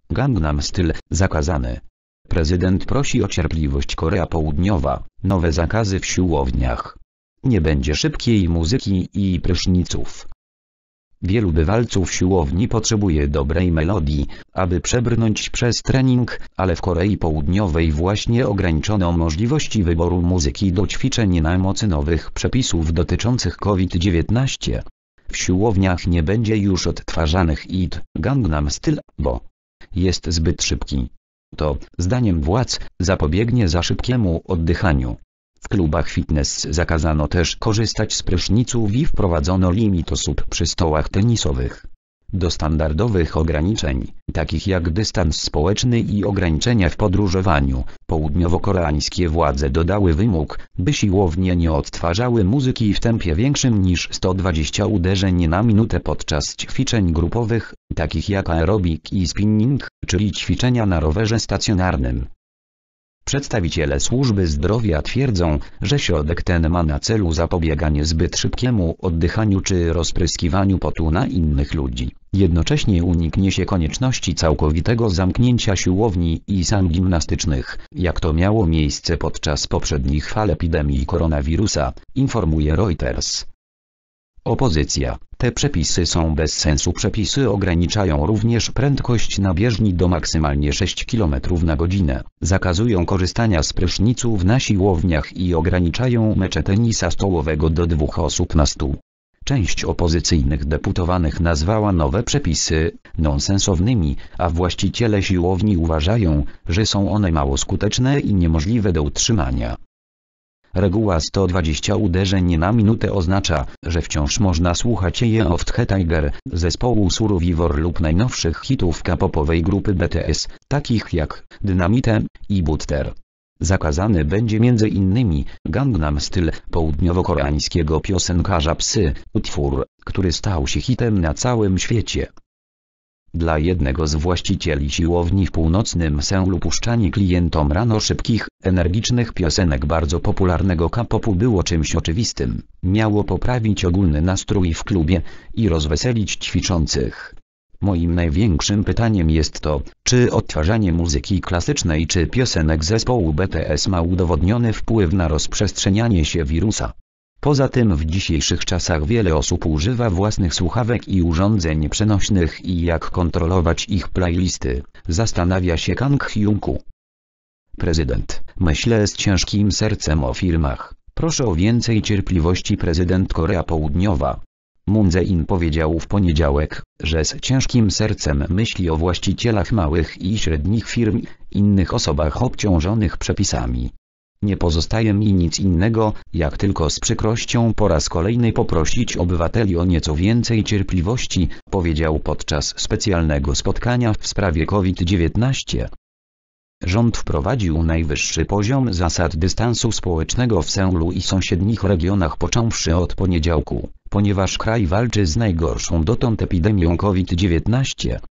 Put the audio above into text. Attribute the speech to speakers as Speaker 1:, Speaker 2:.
Speaker 1: Gangnam Style, zakazany. Prezydent prosi o cierpliwość. Korea Południowa, nowe zakazy w siłowniach. Nie będzie szybkiej muzyki i pryszniców. Wielu bywalców siłowni potrzebuje dobrej melodii, aby przebrnąć przez trening, ale w Korei Południowej właśnie ograniczono możliwości wyboru muzyki do ćwiczeń na mocy nowych przepisów dotyczących COVID-19. W siłowniach nie będzie już odtwarzanych hit Gangnam Style, bo jest zbyt szybki. To, zdaniem władz, zapobiegnie za szybkiemu oddychaniu. W klubach fitness zakazano też korzystać z pryszniców i wprowadzono limit osób przy stołach tenisowych. Do standardowych ograniczeń, takich jak dystans społeczny i ograniczenia w podróżowaniu, południowo-koreańskie władze dodały wymóg, by siłownie nie odtwarzały muzyki w tempie większym niż 120 uderzeń na minutę podczas ćwiczeń grupowych, takich jak aerobik i spinning, czyli ćwiczenia na rowerze stacjonarnym. Przedstawiciele służby zdrowia twierdzą, że środek ten ma na celu zapobieganie zbyt szybkiemu oddychaniu czy rozpryskiwaniu potu na innych ludzi. Jednocześnie uniknie się konieczności całkowitego zamknięcia siłowni i sal gimnastycznych, jak to miało miejsce podczas poprzednich fal epidemii koronawirusa, informuje Reuters. Opozycja. Te przepisy są bez sensu. Przepisy ograniczają również prędkość na bieżni do maksymalnie 6 km na godzinę, zakazują korzystania z pryszniców na siłowniach i ograniczają mecze tenisa stołowego do 2 osób na stół. Część opozycyjnych deputowanych nazwała nowe przepisy nonsensownymi, a właściciele siłowni uważają, że są one mało skuteczne i niemożliwe do utrzymania. Reguła 120 uderzeń na minutę oznacza, że wciąż można słuchać Eye of the Tiger, zespołu Survivor lub najnowszych hitów K-popowej grupy BTS, takich jak Dynamite i Butter. Zakazany będzie m.in. Gangnam Style, południowo-koreańskiego piosenkarza Psy, utwór, który stał się hitem na całym świecie. Dla jednego z właścicieli siłowni w północnym Seulu puszczanie klientom rano szybkich, energicznych piosenek bardzo popularnego K-popu było czymś oczywistym. Miało poprawić ogólny nastrój w klubie i rozweselić ćwiczących. Moim największym pytaniem jest to, czy odtwarzanie muzyki klasycznej czy piosenek zespołu BTS ma udowodniony wpływ na rozprzestrzenianie się wirusa. Poza tym w dzisiejszych czasach wiele osób używa własnych słuchawek i urządzeń przenośnych i jak kontrolować ich playlisty, zastanawia się Kang Hyung-ku. Prezydent, myślę z ciężkim sercem o firmach, proszę o więcej cierpliwości. Prezydent Korea Południowa Moon Jae-in powiedział w poniedziałek, że z ciężkim sercem myśli o właścicielach małych i średnich firm, innych osobach obciążonych przepisami. Nie pozostaje mi nic innego, jak tylko z przykrością po raz kolejny poprosić obywateli o nieco więcej cierpliwości, powiedział podczas specjalnego spotkania w sprawie COVID-19. Rząd wprowadził najwyższy poziom zasad dystansu społecznego w Seulu i sąsiednich regionach począwszy od poniedziałku, ponieważ kraj walczy z najgorszą dotąd epidemią COVID-19.